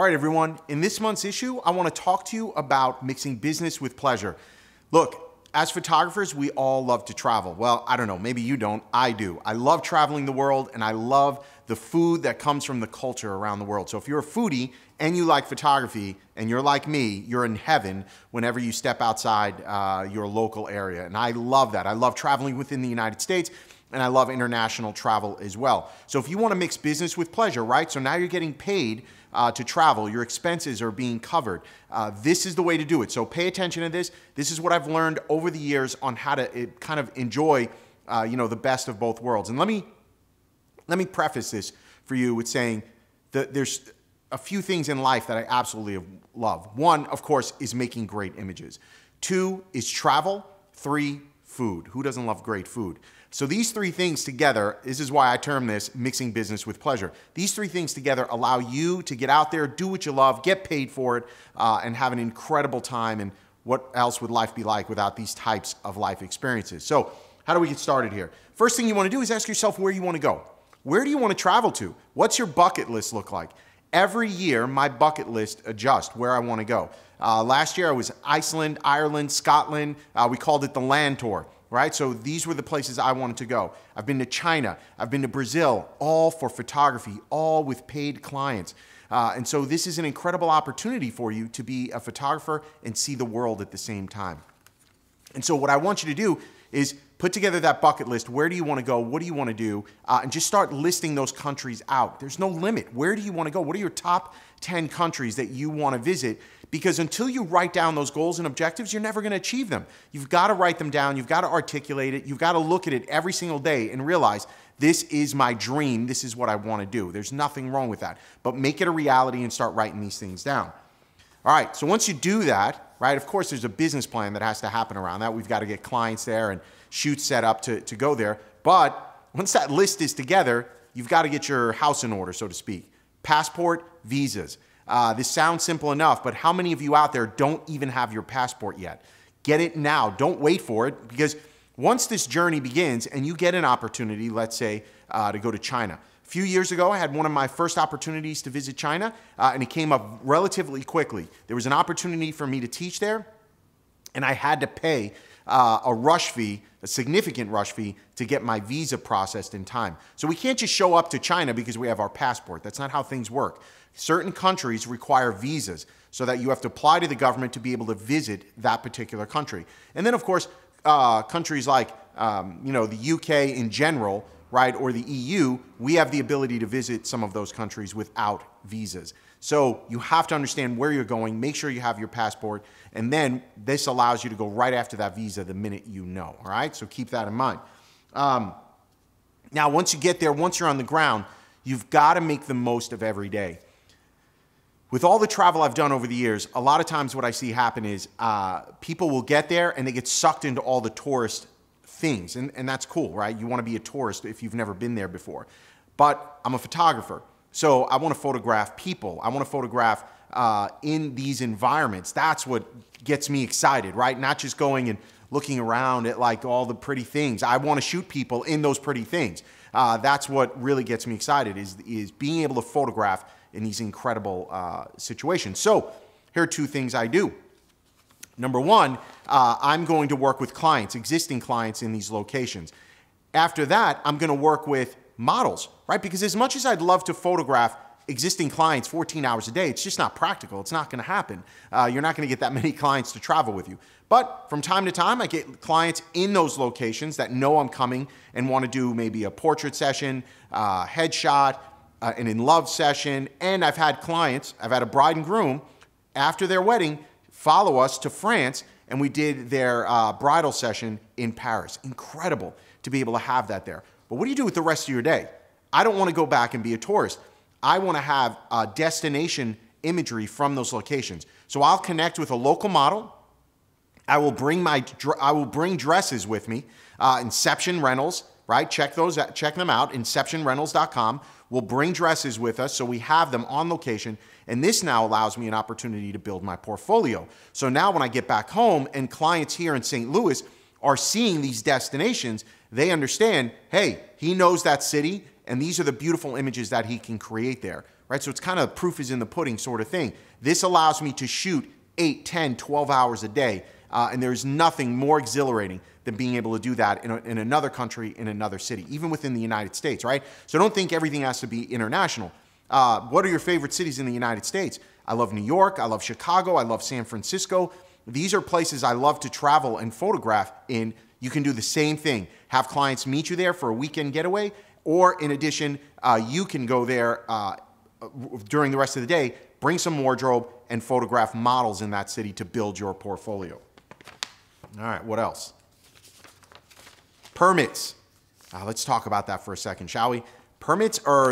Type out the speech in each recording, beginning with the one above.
right, everyone. In this month's issue, I want to talk to you about mixing business with pleasure. Look, as photographers, we all love to travel. Well, I don't know, maybe you don't. I do. I love traveling the world, and I love the food that comes from the culture around the world. So if you're a foodie and you like photography and you're like me, you're in heaven whenever you step outside your local area. And I love that. I love traveling within the United States, and I love international travel as well. So if you want to mix business with pleasure, right? So now you're getting paid to travel, your expenses are being covered. This is the way to do it. So pay attention to this. This is what I've learned over the years on how to kind of enjoy, the best of both worlds. And let me preface this for you with saying that there's a few things in life that I absolutely love. One, of course, is making great images. Two is travel. Three, food. Who doesn't love great food? So these three things together, this is why I term this mixing business with pleasure. These three things together allow you to get out there, do what you love, get paid for it, and have an incredible time. And what else would life be like without these types of life experiences? So how do we get started here? First thing you want to do is ask yourself where you want to go. Where do you want to travel to? What's your bucket list look like? Every year, my bucket list adjusts where I want to go. Last year, I was Iceland, Ireland, Scotland. We called it the land tour. Right? So these were the places I wanted to go. I've been to China, I've been to Brazil, all for photography, all with paid clients. And so this is an incredible opportunity for you to be a photographer and see the world at the same time. And so what I want you to do is put together that bucket list. Where do you want to go? What do you want to do? And just start listing those countries out. There's no limit. Where do you want to go? What are your top 10 countries that you want to visit? Because until you write down those goals and objectives, you're never going to achieve them. You've got to write them down. You've got to articulate it. You've got to look at it every single day and realize this is my dream. This is what I want to do. There's nothing wrong with that. But make it a reality and start writing these things down. All right, so once you do that, right, of course, there's a business plan that has to happen around that. We've got to get clients there and shoots set up to go there. But once that list is together, you've got to get your house in order, so to speak. Passport, visas. This sounds simple enough, but how many of you out there don't even have your passport yet? Get it now. Don't wait for it, because once this journey begins and you get an opportunity, let's say, to go to China. A few years ago, I had one of my first opportunities to visit China, and it came up relatively quickly. There was an opportunity for me to teach there, and I had to pay a rush fee, a significant rush fee, to get my visa processed in time. So we can't just show up to China because we have our passport. That's not how things work. Certain countries require visas so that you have to apply to the government to be able to visit that particular country. And then, of course, countries like the UK in general, right, or the EU, we have the ability to visit some of those countries without visas. So you have to understand where you're going, make sure you have your passport, and then this allows you to go right after that visa the minute you know, all right? So keep that in mind. Now, once you get there, once you're on the ground, you've got to make the most of every day. With all the travel I've done over the years, a lot of times what I see happen is people will get there and they get sucked into all the tourist things, and that's cool, right? You want to be a tourist if you've never been there before. But I'm a photographer, so I want to photograph people. I want to photograph in these environments. That's what gets me excited, right? Not just going and looking around at like all the pretty things. I want to shoot people in those pretty things. That's what really gets me excited, is being able to photograph in these incredible situations. So here are two things I do. Number one, I'm going to work with clients, existing clients in these locations. After that, I'm going to work with models, right? Because as much as I'd love to photograph existing clients 14 hours a day, it's just not practical. It's not going to happen. You're not going to get that many clients to travel with you. But from time to time, I get clients in those locations that know I'm coming and want to do maybe a portrait session, headshot, an in-love session. And I've had clients, I've had a bride and groom, after their wedding, follow us to France, and we did their bridal session in Paris. Incredible to be able to have that there. But what do you do with the rest of your day? I don't want to go back and be a tourist. I want to have destination imagery from those locations. So I'll connect with a local model. I will bring dresses with me. Inception Rentals, right? Check them out. InceptionRentals.com. We'll bring dresses with us, so we have them on location. And this now allows me an opportunity to build my portfolio. So now when I get back home and clients here in St. Louis are seeing these destinations, they understand, hey, he knows that city And these are the beautiful images that he can create there, right? So it's kind of proof is in the pudding sort of thing. This allows me to shoot 8, 10, 12 hours a day. And there's nothing more exhilarating than being able to do that in another country, in another city, even within the United States, right? So don't think everything has to be international. What are your favorite cities in the United States? I love New York, I love Chicago, I love San Francisco. These are places I love to travel and photograph in. You can do the same thing. Have clients meet you there for a weekend getaway, or in addition, you can go there during the rest of the day, bring some wardrobe, and photograph models in that city to build your portfolio. All right, what else? Permits. Let's talk about that for a second, shall we? Permits are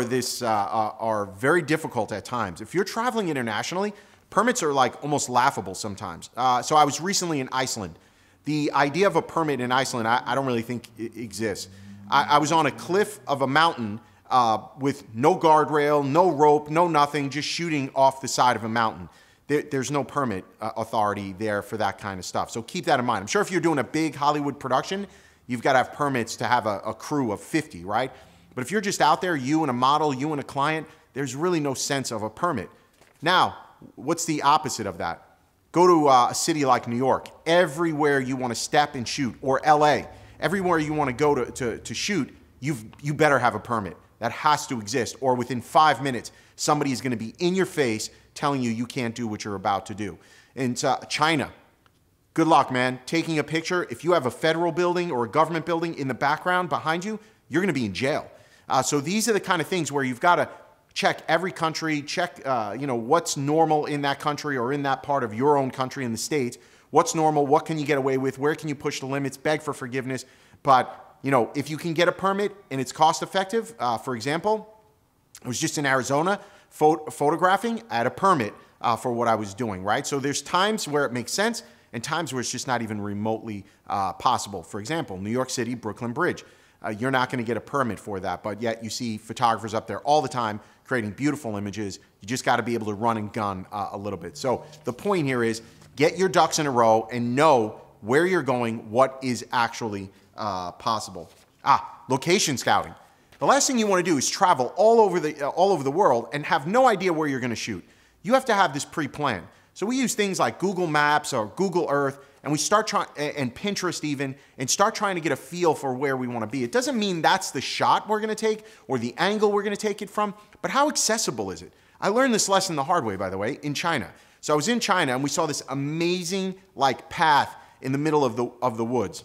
very difficult at times. If you're traveling internationally, permits are like almost laughable sometimes. So I was recently in Iceland. The idea of a permit in Iceland, I don't really think it exists. I was on a cliff of a mountain with no guardrail, no rope, no nothing, just shooting off the side of a mountain. There's no permit authority there for that kind of stuff. So keep that in mind. I'm sure if you're doing a big Hollywood production, you've got to have permits to have a crew of 50, right? But if you're just out there, you and a model, you and a client, there's really no sense of a permit. Now, what's the opposite of that? Go to a city like New York. Everywhere you want to step and shoot, or LA, everywhere you want to go to shoot, you better have a permit. That has to exist, or within 5 minutes, somebody is going to be in your face telling you can't do what you're about to do. In China, good luck, man. Taking a picture, if you have a federal building or a government building in the background behind you, you're going to be in jail. So these are the kind of things where you've got to check every country, check what's normal in that country or in that part of your own country in the States. What's normal? What can you get away with? Where can you push the limits? Beg for forgiveness. But if you can get a permit and it's cost effective, for example, I was just in Arizona photographing at a permit for what I was doing, right? So there's times where it makes sense and times where it's just not even remotely possible. For example, New York City, Brooklyn Bridge. You're not going to get a permit for that, but yet you see photographers up there all the time creating beautiful images. You just got to be able to run and gun a little bit. So the point here is get your ducks in a row and know where you're going, what is actually possible. Location scouting. The last thing you want to do is travel all over the world and have no idea where you're going to shoot. You have to have this pre-planned. So we use things like Google Maps or Google Earth, and we start trying, and Pinterest even, and start trying to get a feel for where we want to be. It doesn't mean that's the shot we're going to take or the angle we're going to take it from, but how accessible is it? I learned this lesson the hard way, by the way, in China. So I was in China and we saw this amazing path in the middle of the woods.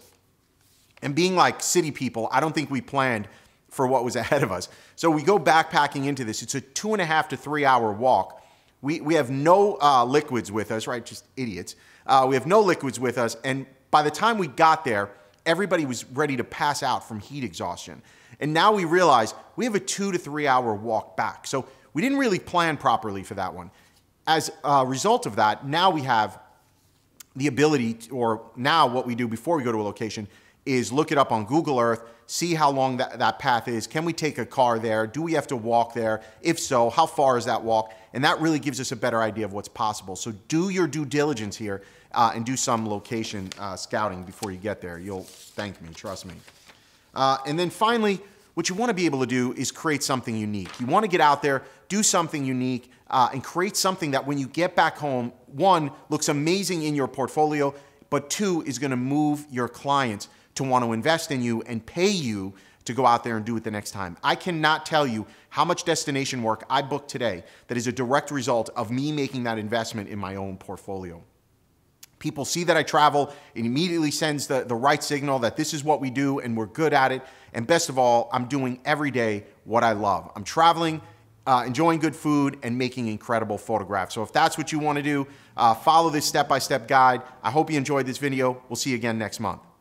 And being like city people, I don't think we planned for what was ahead of us. So we go backpacking into this. It's a 2.5 to 3 hour walk. We have no liquids with us, right? Just idiots. We have no liquids with us. And by the time we got there, everybody was ready to pass out from heat exhaustion. And now we realize we have a 2 to 3 hour walk back. So we didn't really plan properly for that one. As a result of that, now we have the ability, or now what we do before we go to a location is look it up on Google Earth, see how long that path is. Can we take a car there? Do we have to walk there? If so, how far is that walk? And that really gives us a better idea of what's possible. So do your due diligence here and do some location scouting before you get there. You'll thank me, trust me. And then finally, what you want to be able to do is create something unique. You want to get out there, do something unique, and create something that when you get back home, one, looks amazing in your portfolio, but two, is going to move your clients to want to invest in you and pay you to go out there and do it the next time. I cannot tell you how much destination work I booked today that is a direct result of me making that investment in my own portfolio. People see that I travel, it immediately sends the right signal that this is what we do and we're good at it. And best of all, I'm doing every day what I love. I'm traveling, enjoying good food, and making incredible photographs. So if that's what you want to do, follow this step-by-step guide. I hope you enjoyed this video. We'll see you again next month.